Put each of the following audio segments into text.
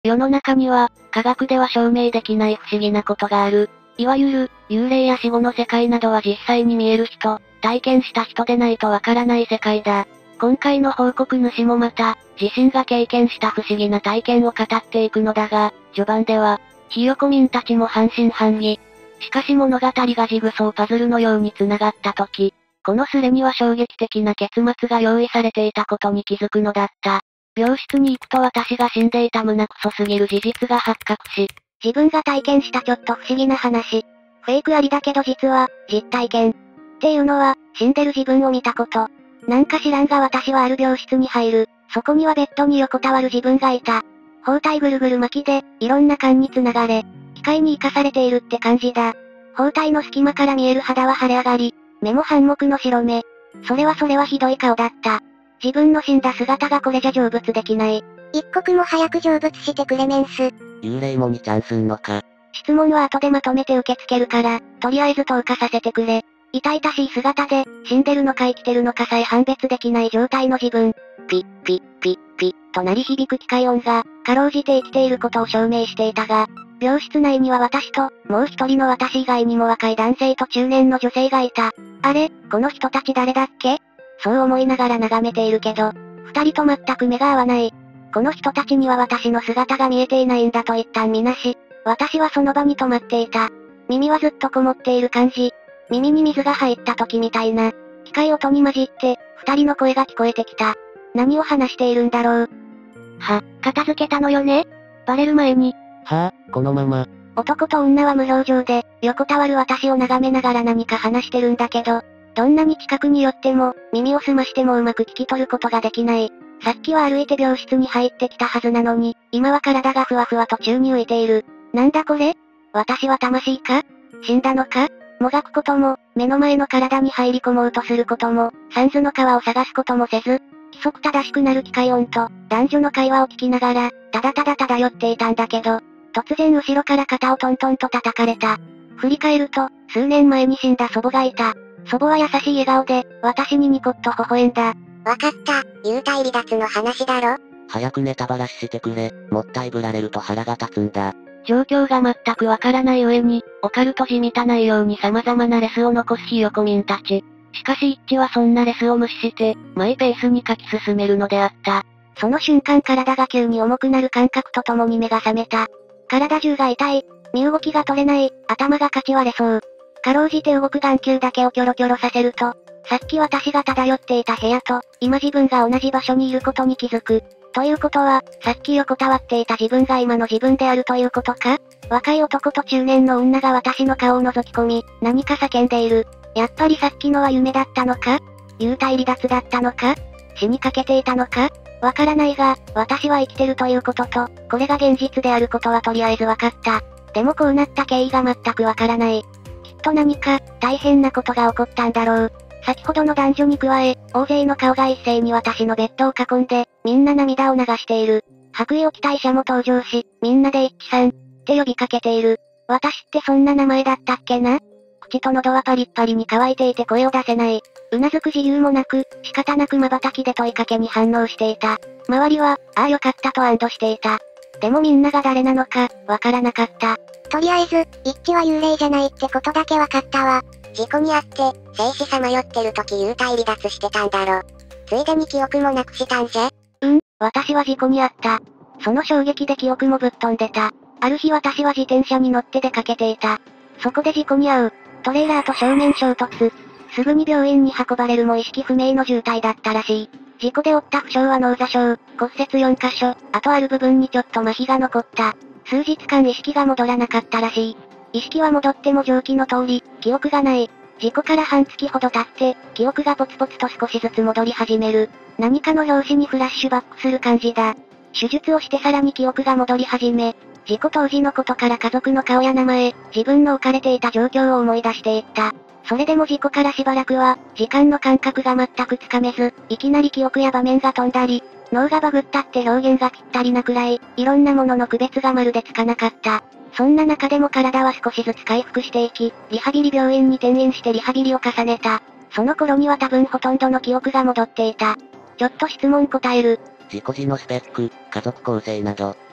世の中には、科学では証明できない不思議なことがある。いわゆる、幽霊や死後の世界などは実際に見える人、体験した人でないとわからない世界だ。今回の報告主もまた、自身が経験した不思議な体験を語っていくのだが、序盤では、ひよこ民たちも半信半疑。しかし物語がジグソーパズルのように繋がった時、このスレには衝撃的な結末が用意されていたことに気づくのだった。病室に行くと私が死んでいた胸クソすぎる事実が発覚し、 自分が体験したちょっと不思議な話。フェイクありだけど実は、実体験。っていうのは、死んでる自分を見たこと。なんか知らんが私はある病室に入る。そこにはベッドに横たわる自分がいた。包帯ぐるぐる巻きで、いろんな管に繋がれ、機械に生かされているって感じだ。包帯の隙間から見える肌は腫れ上がり、目も半目の白目。それはひどい顔だった。自分の死んだ姿がこれじゃ成仏できない。 一刻も早く成仏してくれメンス。 幽霊も2チャンすんのか。 質問は後でまとめて受け付けるから、とりあえず投下させてくれ。痛々しい姿で、死んでるのか生きてるのかさえ判別できない状態の自分。ピッピッピッピッと鳴り響く機械音が、かろうじて生きていることを証明していたが、病室内には私と、もう一人の私以外にも若い男性と中年の女性がいた。あれ、この人たち誰だっけ？そう思いながら眺めているけど、二人と全く目が合わない。この人たちには私の姿が見えていないんだと一旦みなし、私はその場に止まっていた。耳はずっとこもっている感じ。耳に水が入った時みたいな。機械音に混じって、二人の声が聞こえてきた。何を話しているんだろう。 片付けたのよね？バレる前に。 このまま。 男と女は無表情で、横たわる私を眺めながら何か話してるんだけど、どんなに近くに寄っても、耳を澄ましてもうまく聞き取ることができない。さっきは歩いて病室に入ってきたはずなのに、今は体がふわふわと宙に浮いている。なんだこれ？私は魂か？死んだのか？もがくことも、目の前の体に入り込もうとすることも、サンズの皮を探すこともせず、規則正しくなる機械音と、男女の会話を聞きながら、ただただ漂っていたんだけど、突然後ろから肩をトントンと叩かれた。振り返ると、数年前に死んだ祖母がいた。祖母は優しい笑顔で、私にニコッと微笑んだ。 わかった、幽体離脱の話だろ？ 早くネタバラシしてくれ、もったいぶられると腹が立つんだ。 状況が全くわからない上に、オカルトじみた内容に様々なレスを残すひよこ民たち。しかし一致はそんなレスを無視して、マイペースに書き進めるのであった。 その瞬間体が急に重くなる感覚とともに目が覚めた。体中が痛い、身動きが取れない、頭がかち割れそう。かろうじて動く眼球だけをキョロキョロさせると、さっき私が漂っていた部屋と、今自分が同じ場所にいることに気づく。ということは、さっき横たわっていた自分が今の自分であるということか？若い男と中年の女が私の顔を覗き込み、何か叫んでいる。やっぱりさっきのは夢だったのか？幽体離脱だったのか？死にかけていたのか？わからないが、私は生きてるということと、これが現実であることはとりあえずわかった。でもこうなった経緯が全くわからない。きっと何か、大変なことが起こったんだろう。先ほどの男女に加え、大勢の顔が一斉に私のベッドを囲んで、みんな涙を流している。白衣を着た医者も登場し、みんなで一致さん、って呼びかけている。私ってそんな名前だったっけな？口と喉はパリッパリに乾いていて声を出せない。うなずく自由もなく、仕方なく瞬きで問いかけに反応していた。周りは、ああよかったと安堵していた。でもみんなが誰なのか、わからなかった。 とりあえず、一致は幽霊じゃないってことだけわかったわ。事故にあって、生死さまよってる時幽体離脱してたんだろ。ついでに記憶もなくしたんじゃ？ 私は事故にあった。その衝撃で記憶もぶっ飛んでた。ある日私は自転車に乗って出かけていた。そこで事故に遭う。トレーラーと正面衝突。すぐに病院に運ばれるも意識不明の重体だったらしい。事故で負った負傷は脳挫傷、骨折4カ所、あとある部分にちょっと麻痺が残った。数日間意識が戻らなかったらしい。意識は戻っても上記の通り、記憶がない。事故から半月ほど経って、記憶がポツポツと少しずつ戻り始める。何かの拍子にフラッシュバックする感じだ。手術をしてさらに記憶が戻り始め、事故当時のことから家族の顔や名前、自分の置かれていた状況を思い出していった。それでも事故からしばらくは、時間の感覚が全くつかめず、いきなり記憶や場面が飛んだり、脳がバグったって表現がぴったりなくらい、いろんなものの区別がまるでつかなかった。そんな中でも体は少しずつ回復していき、リハビリ病院に転院してリハビリを重ねた。その頃には多分ほとんどの記憶が戻っていた。ちょっと質問答える。 事故時のスペック、家族構成など。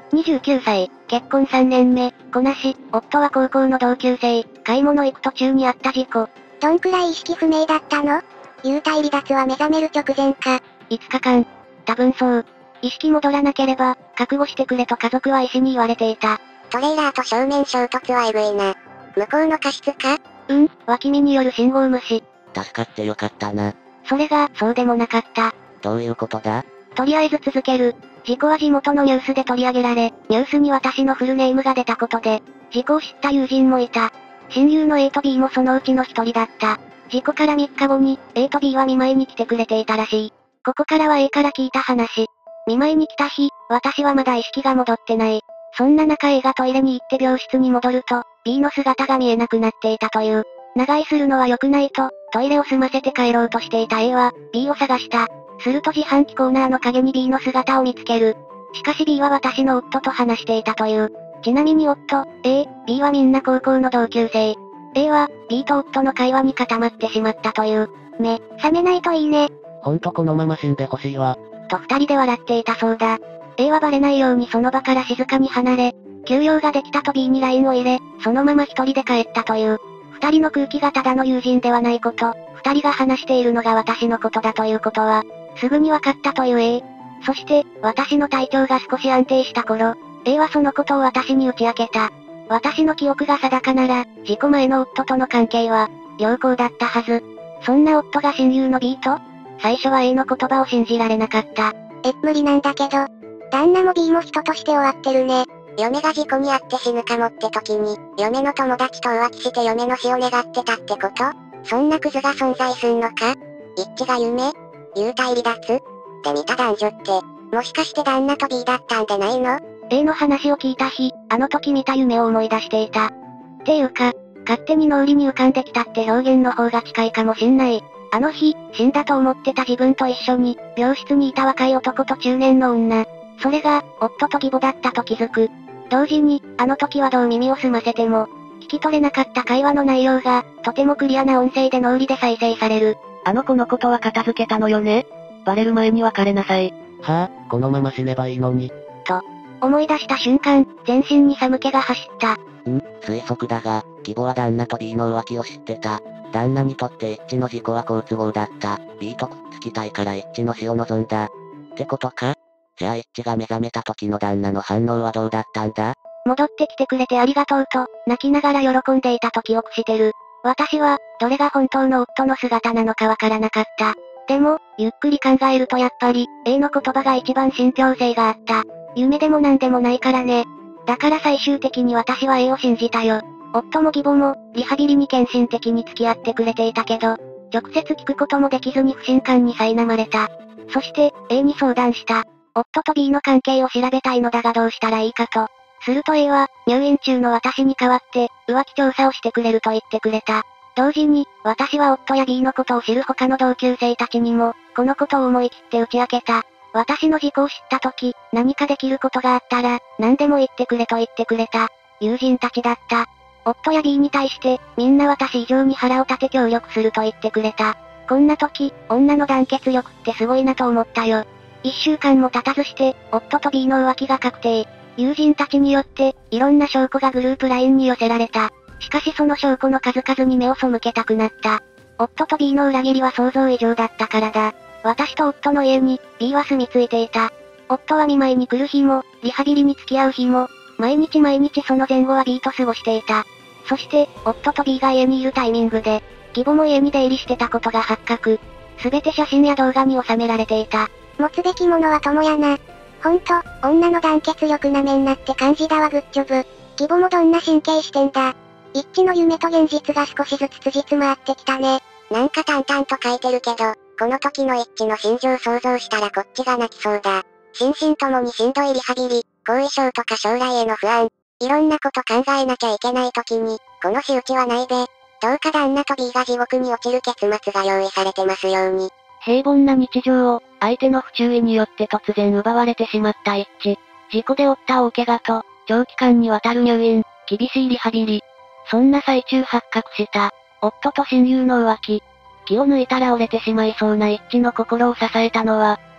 29歳、結婚3年目、子なし、夫は高校の同級生、買い物行く途中にあった事故。 どんくらい意識不明だったの？幽体離脱は目覚める直前か。 5日間。多分そう。意識戻らなければ、覚悟してくれと家族は医師に言われていた。 トレーラーと正面衝突はエグいな。向こうの過失か？ 脇見による信号無視。 助かってよかったな。 それが、そうでもなかった。 どういうことだ？ とりあえず続ける。事故は地元のニュースで取り上げられ、ニュースに私のフルネームが出たことで、事故を知った友人もいた。親友の A と B もそのうちの一人だった。事故から3日後に、A と B は見舞いに来てくれていたらしい。ここからは A から聞いた話。見舞いに来た日、私はまだ意識が戻ってない。そんな中 A がトイレに行って病室に戻ると、B の姿が見えなくなっていたという。長居するのは良くないと、トイレを済ませて帰ろうとしていた A は、B を探した。すると自販機コーナーの陰に B の姿を見つける。しかし B は私の夫と話していたという。ちなみに夫、A、B はみんな高校の同級生。A は、B と夫の会話に固まってしまったという。 目、覚めないといいね。 ほんとこのまま死んでほしいわ。 と二人で笑っていたそうだ。A はバレないようにその場から静かに離れ、休養ができたと B に LINE を入れ、そのまま一人で帰ったという。二人の空気がただの友人ではないこと、二人が話しているのが私のことだということは、すぐに分かったという A。そして、私の体調が少し安定した頃、A はそのことを私に打ち明けた。私の記憶が定かなら、事故前の夫との関係は、良好だったはず。そんな夫が親友の B と？最初は A の言葉を信じられなかった。 無理なんだけど。旦那も B も人として終わってるね。嫁が事故に遭って死ぬかもって時に、嫁の友達と浮気して嫁の死を願ってたってこと？そんなクズが存在すんのか？一致が夢？幽体離脱？で見た男女って、もしかして旦那と B だったんでないの？ A の話を聞いた日、あの時見た夢を思い出していた。っていうか、勝手に脳裏に浮かんできたって表現の方が近いかもしんない。あの日、死んだと思ってた自分と一緒に、病室にいた若い男と中年の女。それが、夫と義母だったと気づく。同時に、あの時はどう耳を澄ませても、聞き取れなかった会話の内容が、とてもクリアな音声で脳裏で再生される。 あの子のことは片付けたのよね？バレる前に別れなさい。 はぁ、このまま死ねばいいのに。 と、思い出した瞬間、全身に寒気が走った。 推測だが、義母は旦那と B の浮気を知ってた。旦那にとって一致の事故は好都合だった。B とくっつきたいから一致の死を望んだ。ってことか？じゃあ一致が目覚めた時の旦那の反応はどうだったんだ？ 戻ってきてくれてありがとうと、泣きながら喜んでいたと記憶してる。私は、どれが本当の夫の姿なのかわからなかった。でも、ゆっくり考えるとやっぱり、A の言葉が一番信憑性があった。夢でもなんでもないからね。だから最終的に私は A を信じたよ。夫も義母も、リハビリに献身的に付き合ってくれていたけど、直接聞くこともできずに不信感に苛まれた。そして、A に相談した。夫と B の関係を調べたいのだがどうしたらいいかと。すると A は、入院中の私に代わって、浮気調査をしてくれると言ってくれた。同時に、私は夫や B のことを知る他の同級生たちにも、このことを思い切って打ち明けた。私の事故を知った時、何かできることがあったら、何でも言ってくれと言ってくれた。友人たちだった。夫や B に対して、みんな私以上に腹を立て協力すると言ってくれた。こんな時、女の団結力ってすごいなと思ったよ。1週間も経たずして、夫と B の浮気が確定。友人たちによって、いろんな証拠がグループ LINE に寄せられた。しかしその証拠の数々に目を背けたくなった。夫と B の裏切りは想像以上だったからだ。私と夫の家に、B は住み着いていた。夫は見舞いに来る日も、リハビリに付き合う日も、毎日その前後は B と過ごしていた。そして、夫と B が家にいるタイミングで、義母も家に出入りしてたことが発覚。すべて写真や動画に収められていた。 持つべきものは友やな。ほんと、女の団結力なめんなって感じだわグッジョブ。義母もどんな神経してんだ。一致の夢と現実が少しずつ辻褄合ってきたね。なんか淡々と書いてるけど、この時の一致の心情想像したらこっちが泣きそうだ。心身ともにしんどいリハビリ、後遺症とか将来への不安、いろんなこと考えなきゃいけない時に、この仕打ちはないべ。どうか旦那と B が地獄に落ちる結末が用意されてますように。 平凡な日常を、相手の不注意によって突然奪われてしまった一致。事故で負った大怪我と、長期間にわたる入院、厳しいリハビリ。そんな最中発覚した、夫と親友の浮気。気を抜いたら折れてしまいそうな一致の心を支えたのは、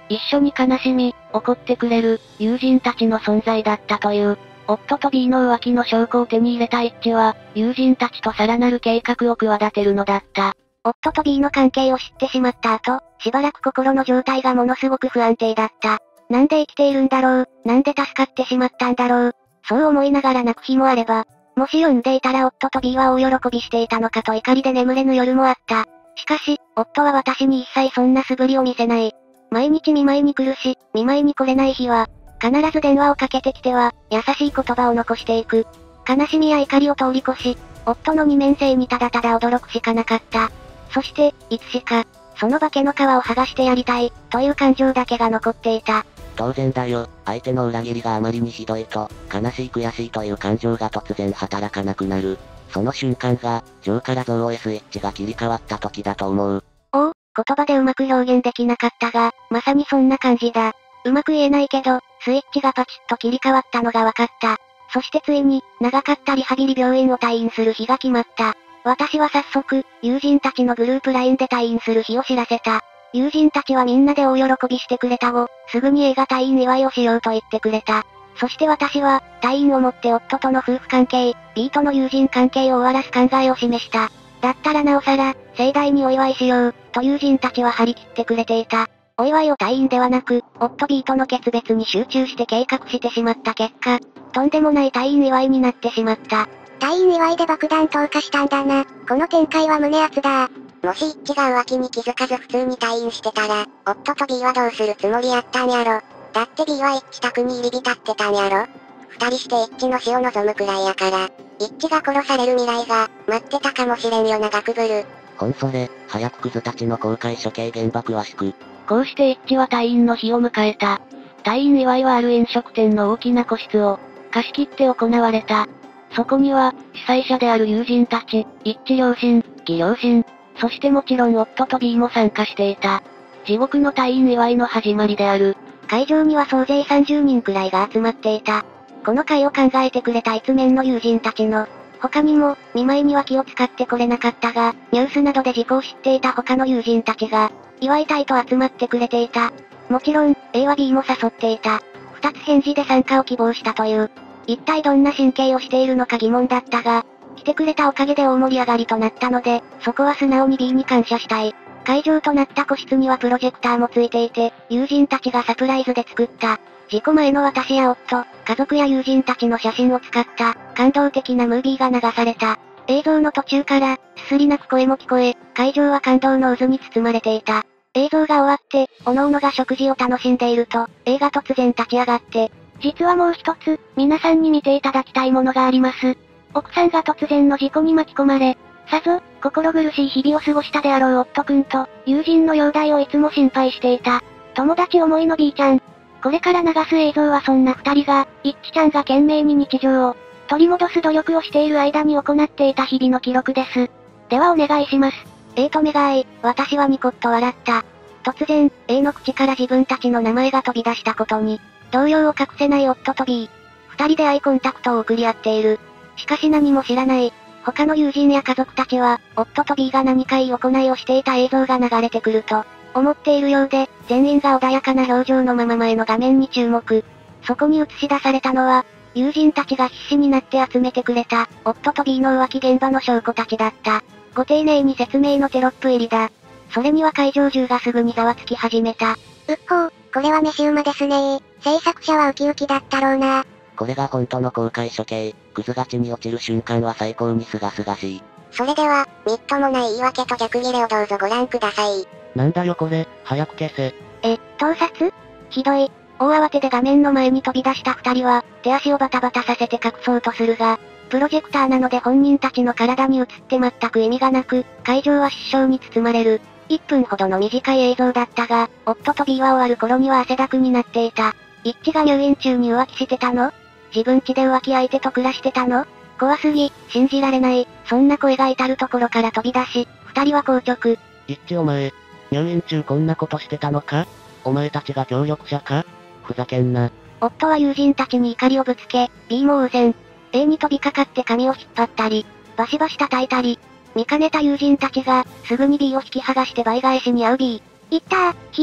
一緒に悲しみ、怒ってくれる、友人たちの存在だったという。夫と B の浮気の証拠を手に入れた一致は、友人たちとさらなる計画を企てるのだった。 夫と B の関係を知ってしまった後、しばらく心の状態がものすごく不安定だった。なんで生きているんだろう、なんで助かってしまったんだろう。そう思いながら泣く日もあれば、もし産んでいたら夫と B は大喜びしていたのかと怒りで眠れぬ夜もあった。しかし、夫は私に一切そんな素振りを見せない。毎日見舞いに来るし、見舞いに来れない日は、必ず電話をかけてきては、優しい言葉を残していく。悲しみや怒りを通り越し、夫の二面性にただただ驚くしかなかった。そして、いつしか、その化けの皮を剥がしてやりたい、という感情だけが残っていた。 当然だよ、相手の裏切りがあまりにひどいと、悲しい悔しいという感情が突然働かなくなる。その瞬間が、ジョーからゾウへスイッチが切り替わった時だと思う。 言葉でうまく表現できなかったが、まさにそんな感じだ。うまく言えないけど、スイッチがパチッと切り替わったのが分かった。そしてついに、長かったリハビリ病院を退院する日が決まった。私は早速、友人たちのグループ LINE で退院する日を知らせた。友人たちはみんなで大喜びしてくれた後、すぐに映画退院祝いをしようと言ってくれた。そして私は、退院をもって夫との夫婦関係、B との友人関係を終わらす考えを示した。だったらなおさら、盛大にお祝いしよう、と友人たちは張り切ってくれていた。お祝いを退院ではなく、夫 B との決別に集中して計画してしまった結果、とんでもない退院祝いになってしまった。 退院祝いで爆弾投下したんだな。この展開は胸熱だ。もし一致が浮気に気づかず普通に退院してたら、夫と B はどうするつもりやったんやろ。だって B は一致宅に入り浸ってたんやろ。二人して一致の死を望むくらいやから、一致が殺される未来が、待ってたかもしれんよな学ブル。 ほんそれ、早くクズたちの公開処刑現場詳しく。 こうして一致は退院の日を迎えた。退院祝いはある飲食店の大きな個室を、貸し切って行われた。そこには、主催者である友人たち、一致両親、義両親、そしてもちろん夫と B も参加していた。地獄の退院祝いの始まりである。 会場には総勢30人くらいが集まっていた。この会を考えてくれた一面の友人たちの、他にも、見舞いには気を使ってこれなかったが、ニュースなどで事故を知っていた他の友人たちが、祝いたいと集まってくれていた。もちろん、A は B も誘っていた。二つ返事で参加を希望したという。一体どんな神経をしているのか疑問だったが、来てくれたおかげで大盛り上がりとなったので、そこは素直に B に感謝したい。会場となった個室にはプロジェクターもついていて、友人たちがサプライズで作った。事故前の私や夫、家族や友人たちの写真を使った、感動的なムービーが流された。映像の途中から、すすり泣く声も聞こえ、会場は感動の渦に包まれていた。映像が終わって、各々が食事を楽しんでいると、A が突然立ち上がって、 実はもう一つ、皆さんに見ていただきたいものがあります。奥さんが突然の事故に巻き込まれ、さぞ、心苦しい日々を過ごしたであろう夫くんと、友人の容体をいつも心配していた。友達思いの B ちゃん。これから流す映像はそんな二人が、一致ちゃんが懸命に日常を、取り戻す努力をしている間に行っていた日々の記録です。ではお願いします。 A と目が合い、私はニコッと笑った。突然、A の口から自分たちの名前が飛び出したことに、動揺を隠せない夫と B。二人でアイコンタクトを送り合っている。しかし何も知らない。他の友人や家族たちは、夫と B が何かいい行いをしていた映像が流れてくると、思っているようで、全員が穏やかな表情のまま前の画面に注目。そこに映し出されたのは、友人たちが必死になって集めてくれた、夫と B の浮気現場の証拠たちだった。ご丁寧に説明のテロップ入りだ。それには会場中がすぐにざわつき始めた。 うっほー、これは飯馬ですねー。制作者はウキウキだったろうな。 これが本当の公開処刑、クズが地に落ちる瞬間は最高に清々しい。 それでは、みっともない言い訳と逆ギレをどうぞご覧ください。 なんだよこれ、早く消せ。 盗撮？ひどい。大慌てで画面の前に飛び出した二人は、手足をバタバタさせて隠そうとするが、プロジェクターなので本人たちの体に映って全く意味がなく、会場は失笑に包まれる。1分ほどの短い映像だったが、夫と B は終わる頃には汗だくになっていた。一致が入院中に浮気してたの？自分家で浮気相手と暮らしてたの？怖すぎ、信じられない、そんな声が至るところから飛び出し、二人は硬直。 一致お前、入院中こんなことしてたのか？お前たちが協力者か？ふざけんな。 夫は友人たちに怒りをぶつけ、B も応戦。A に飛びかかって髪を引っ張ったり、バシバシ叩いたり。見かねた友人たちが、すぐに B を引き剥がして倍返しに遭う B。 いったー、ひどい、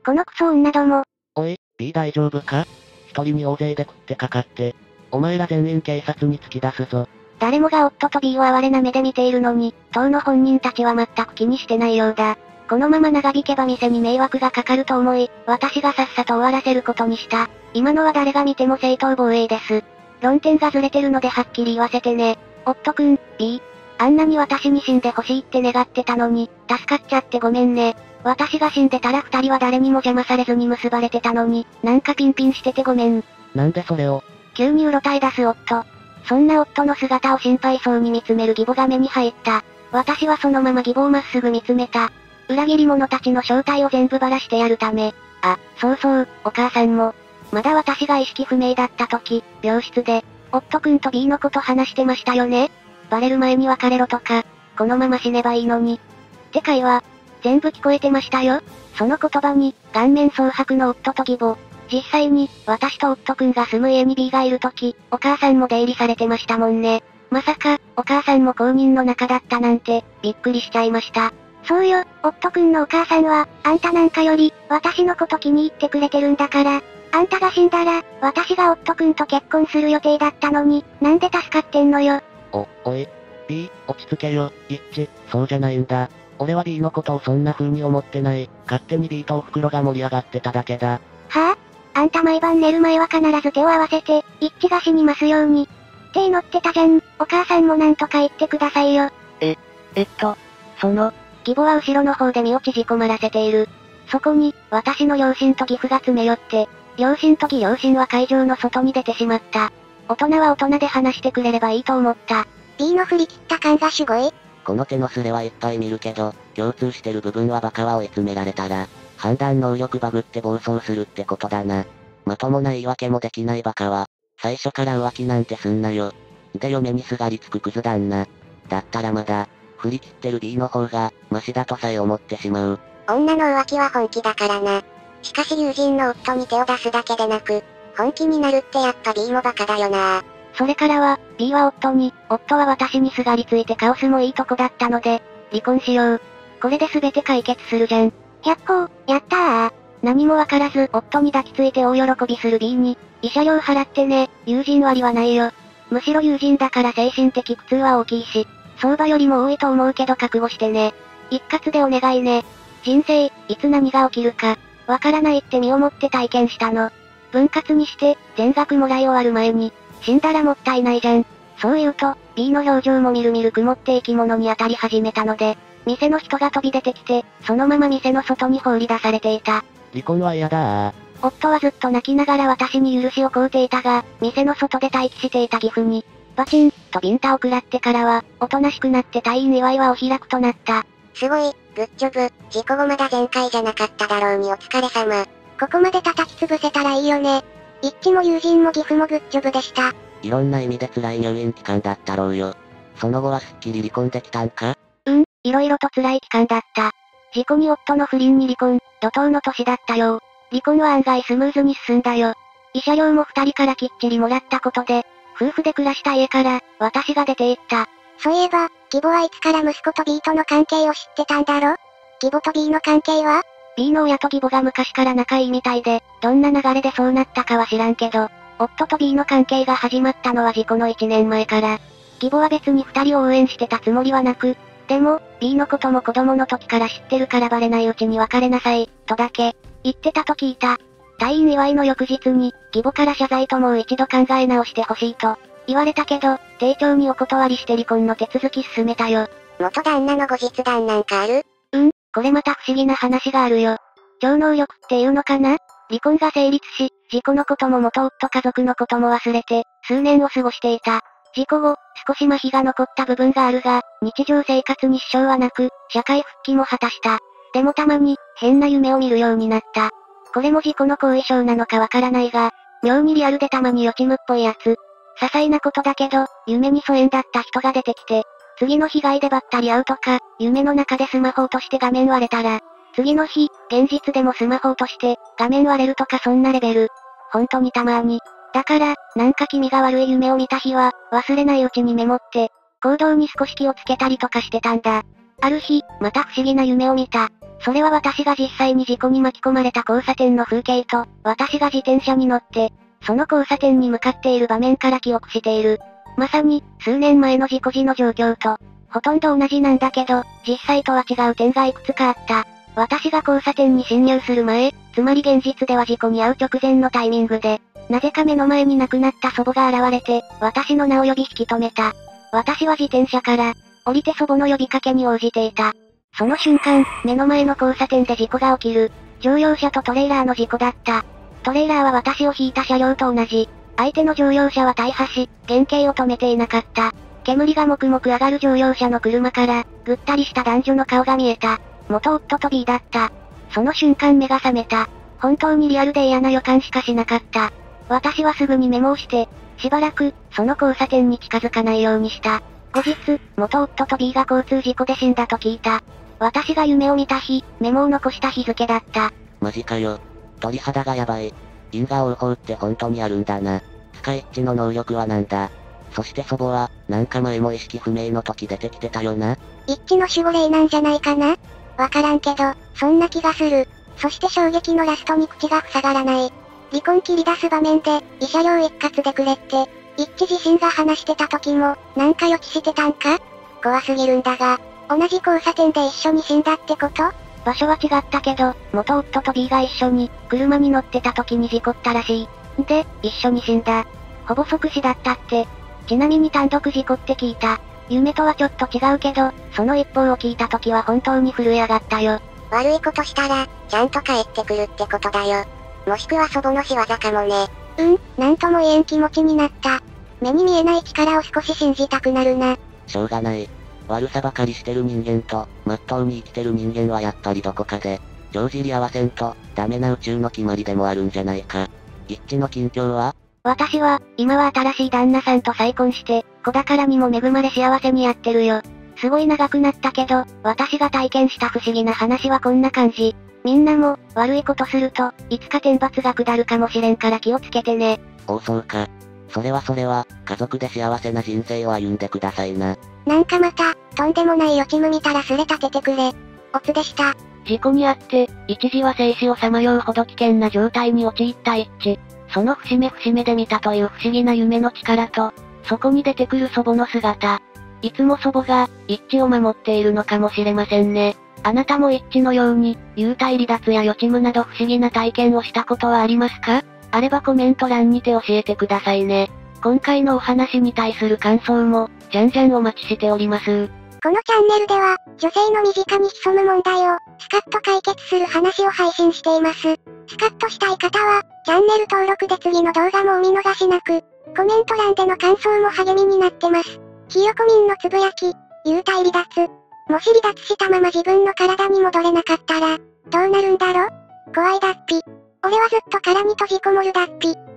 このクソ女ども。 おい、B 大丈夫か？一人に大勢で食ってかかって。お前ら全員警察に突き出すぞ。 誰もが夫と B を哀れな目で見ているのに、当の本人たちは全く気にしてないようだ。このまま長引けば店に迷惑がかかると思い、私がさっさと終わらせることにした。今のは誰が見ても正当防衛です。論点がずれてるのではっきり言わせてね。夫くん、B。あんなに私に死んでほしいって願ってたのに、助かっちゃってごめんね。私が死んでたら二人は誰にも邪魔されずに結ばれてたのに、なんかピンピンしててごめん。 なんでそれを？ 急にうろたえ出す夫。そんな夫の姿を心配そうに見つめる義母が目に入った。私はそのまま義母をまっすぐ見つめた。裏切り者たちの正体を全部ばらしてやるため。あ、そうそう、お母さんも。まだ私が意識不明だった時、病室で、夫くんと B のこと話してましたよね？バレる前に別れろとか、このまま死ねばいいのに。って会話、全部聞こえてましたよ。その言葉に、顔面蒼白の夫と義母。実際に、私と夫くんが住む家に B がいるとき、お母さんも出入りされてましたもんね。まさか、お母さんも公認の中だったなんて、びっくりしちゃいました。 そうよ、夫くんのお母さんは、あんたなんかより、私のこと気に入ってくれてるんだから、あんたが死んだら、私が夫くんと結婚する予定だったのに、なんで助かってんのよ。 おい、B、落ち着けよ、そうじゃないんだ。俺は B のことをそんな風に思ってない。勝手に B とお袋が盛り上がってただけだ。 はぁ、あんた毎晩寝る前は必ず手を合わせて、一致が死にますように。って祈ってたじゃん。お母さんもなんとか言ってくださいよ。 義母は後ろの方で身を縮こまらせている。そこに、私の両親と義父が詰め寄って、両親と義両親は会場の外に出てしまった。大人は大人で話してくれればいいと思った。 B の振り切った感がすごい。 この手のスレはいっぱい見るけど、共通してる部分はバカは追い詰められたら、判断能力バグって暴走するってことだな。まともな言い訳もできないバカは、最初から浮気なんてすんなよ。で嫁にすがりつくクズ旦那。だったらまだ、振り切ってる B の方が、マシだとさえ思ってしまう。 女の浮気は本気だからな。しかし友人の夫に手を出すだけでなく、本気になるってやっぱ B もバカだよな。 それからは、B は夫に、夫は私にすがりついてカオスもいいとこだったので、離婚しよう。これで全て解決するじゃん。 100個、やったー。 何もわからず、夫に抱きついて大喜びする B に、慰謝料払ってね、友人割はないよ。むしろ友人だから精神的苦痛は大きいし、相場よりも多いと思うけど覚悟してね。一括でお願いね。人生、いつ何が起きるか、わからないって身をもって体験したの。分割にして、全額もらい終わる前に、死んだらもったいないじゃん。そう言うと、B の表情もみるみる曇って生き物に当たり始めたので、店の人が飛び出てきて、そのまま店の外に放り出されていた。 離婚は嫌だー。 夫はずっと泣きながら私に許しを請うていたが、店の外で待機していた義父に、バチン、とビンタを食らってからは、おとなしくなって退院祝いはお開くとなった。 すごい、グッジョブ、事故後まだ全開じゃなかっただろうにお疲れ様。ここまで叩き潰せたらいいよね。一致も友人も義父もグッジョブでした。 いろんな意味で辛い入院期間だったろうよ。その後はすっきり離婚できたんか？ いろいろと辛い期間だった。事故に夫の不倫に離婚、怒涛の年だったよ。離婚は案外スムーズに進んだよ。慰謝料も二人からきっちりもらったことで、夫婦で暮らした家から、私が出て行った。 そういえば、義母はいつから息子と B との関係を知ってたんだろ？義母と B の関係は？ B の親と義母が昔から仲いいみたいで、どんな流れでそうなったかは知らんけど、夫と B の関係が始まったのは事故の1年前から。義母は別に二人を応援してたつもりはなく、でも、B のことも子供の時から知ってるからバレないうちに別れなさい、とだけ、言ってたと聞いた。退院祝いの翌日に、義母から謝罪ともう一度考え直してほしいと、言われたけど、丁重にお断りして離婚の手続き進めたよ。 元旦那の後日談なんかある？ これまた不思議な話があるよ。超能力っていうのかな？離婚が成立し、事故のことも元夫家族のことも忘れて、数年を過ごしていた。事故後、少し麻痺が残った部分があるが、日常生活に支障はなく、社会復帰も果たした。でもたまに、変な夢を見るようになった。これも事故の後遺症なのかわからないが、妙にリアルでたまに予知夢っぽいやつ。些細なことだけど、夢に疎遠だった人が出てきて、次の被害でばったり会うとか、夢の中でスマホ落として画面割れたら、次の日、現実でもスマホ落として、画面割れるとかそんなレベル。本当にたまーに。だから、なんか気味が悪い夢を見た日は、忘れないうちにメモって、行動に少し気をつけたりとかしてたんだ。ある日、また不思議な夢を見た。 それは私が実際に事故に巻き込まれた交差点の風景と、私が自転車に乗って、その交差点に向かっている場面から記憶している。まさに、数年前の事故時の状況と、ほとんど同じなんだけど、実際とは違う点がいくつかあった。私が交差点に進入する前、つまり現実では事故に遭う直前のタイミングで、なぜか目の前に亡くなった祖母が現れて、私の名を呼び引き止めた。私は自転車から、降りて祖母の呼びかけに応じていた。その瞬間、目の前の交差点で事故が起きる。乗用車とトレーラーの事故だった。トレーラーは私を引いた車両と同じ。相手の乗用車は大破し、原形を止めていなかった。煙がもくもく上がる乗用車の車から、ぐったりした男女の顔が見えた。元夫と B だった。その瞬間目が覚めた。本当にリアルで嫌な予感しかしなかった。私はすぐにメモをして、しばらく、その交差点に近づかないようにした。後日、元夫と B が交通事故で死んだと聞いた。私が夢を見た日、メモを残した日付だった。 マジかよ。鳥肌がやばい。因果応報って本当にあるんだな。スカイッチの能力はなんだ。そして祖母は、なんか前も意識不明の時出てきてたよな。 一致の守護霊なんじゃないかな？わからんけど、そんな気がする。そして衝撃のラストに口が塞がらない。離婚切り出す場面で、慰謝料一括でくれって、一致自身が話してた時も、なんか予知してたんか？怖すぎるんだが、同じ交差点で一緒に死んだってこと？ 場所は違ったけど、元夫と B が一緒に、車に乗ってた時に事故ったらしい。で、一緒に死んだ。ほぼ即死だったって。ちなみに単独事故って聞いた。夢とはちょっと違うけど、その一方を聞いた時は本当に震え上がったよ。 悪いことしたら、ちゃんと帰ってくるってことだよ。もしくは祖母の仕業かもね。なんとも言えん気持ちになった。目に見えない力を少し信じたくなるな。 しょうがない。悪さばかりしてる人間と、まっとうに生きてる人間はやっぱりどこかで、帳尻合わせんと、ダメな宇宙の決まりでもあるんじゃないか。一致の近況は？ 私は、今は新しい旦那さんと再婚して、子宝にも恵まれ幸せにやってるよ。すごい長くなったけど、私が体験した不思議な話はこんな感じ。みんなも、悪いことすると、いつか天罰が下るかもしれんから気をつけてね。 おうそうか。それは、家族で幸せな人生を歩んでくださいな。 なんかまた、とんでもない予知夢見たらすれ立ててくれ。オツでした。 事故にあって、一時は生死をさまようほど危険な状態に陥った一致。その節目節目で見たという不思議な夢の力と、そこに出てくる祖母の姿。いつも祖母が、一致を守っているのかもしれませんね。あなたも一致のように、幽体離脱や予知夢など不思議な体験をしたことはありますか？あればコメント欄にて教えてくださいね。今回のお話に対する感想も、じゃんじゃんお待ちしております。 このチャンネルでは、女性の身近に潜む問題を、スカッと解決する話を配信しています。スカッとしたい方は、チャンネル登録で次の動画もお見逃しなく、コメント欄での感想も励みになってます。ひよこみんのつぶやき、幽体離脱。もし離脱したまま自分の体に戻れなかったら、どうなるんだろ？怖いだっぴ。俺はずっと殻に閉じこもるだっぴ。